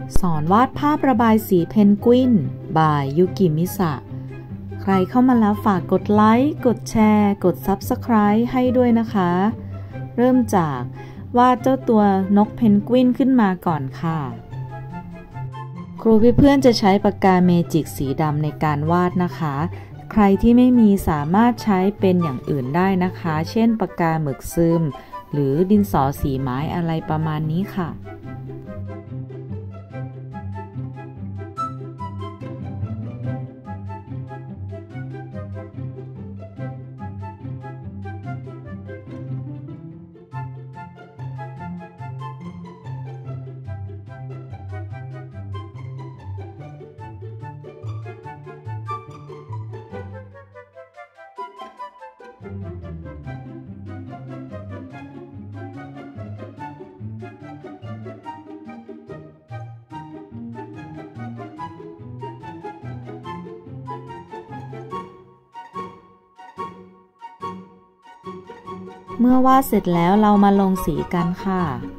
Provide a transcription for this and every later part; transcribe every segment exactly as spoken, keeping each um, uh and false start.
สอนวาดภาพระบายสีเพนกวินบายยุกิมิสะใครเข้ามาแล้วฝากกดไลค์กดแชร์กด ซับสไครบ์ ให้ด้วยนะคะเริ่มจากวาดเจ้าตัวนกเพนกวินขึ้นมาก่อนค่ะครูเพื่อนๆจะใช้ปากกาเมจิกสีดำในการวาดนะคะใครที่ไม่มีสามารถใช้เป็นอย่างอื่นได้นะคะเช่นปากกาหมึกซึมหรือดินสอสีไม้อะไรประมาณนี้ค่ะเมื่อวาดเสร็จแล้วเรามาลงสีกันค่ะ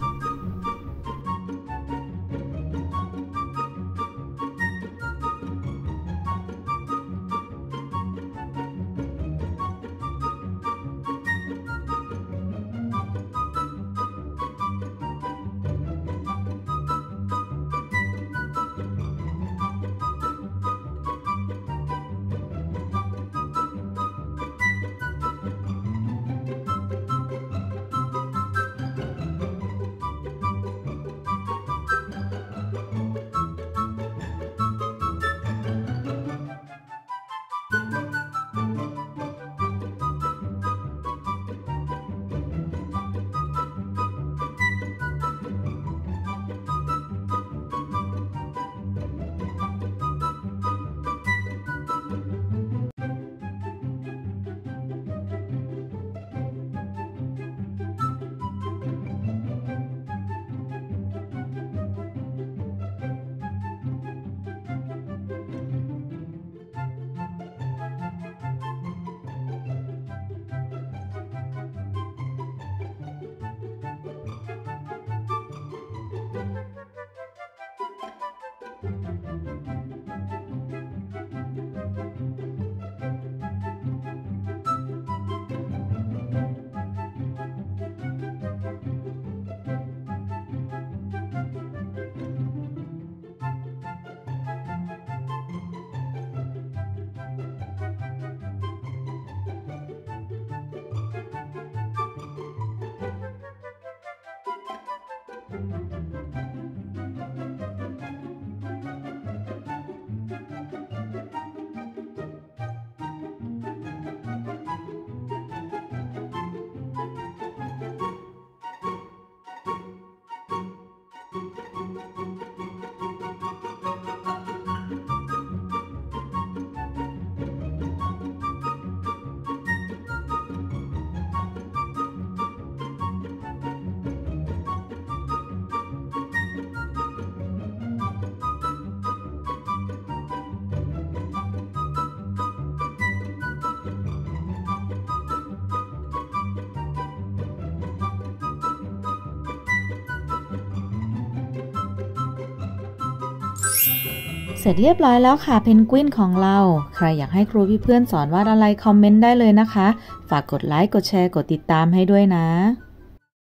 เสร็จเรียบร้อยแล้วค่ะเพนกวินของเราใครอยากให้ครูเพื่อนๆสอนวาดอะไรคอมเมนต์ได้เลยนะคะฝากกดไลค์กดแชร์กดติดตามให้ด้วยนะ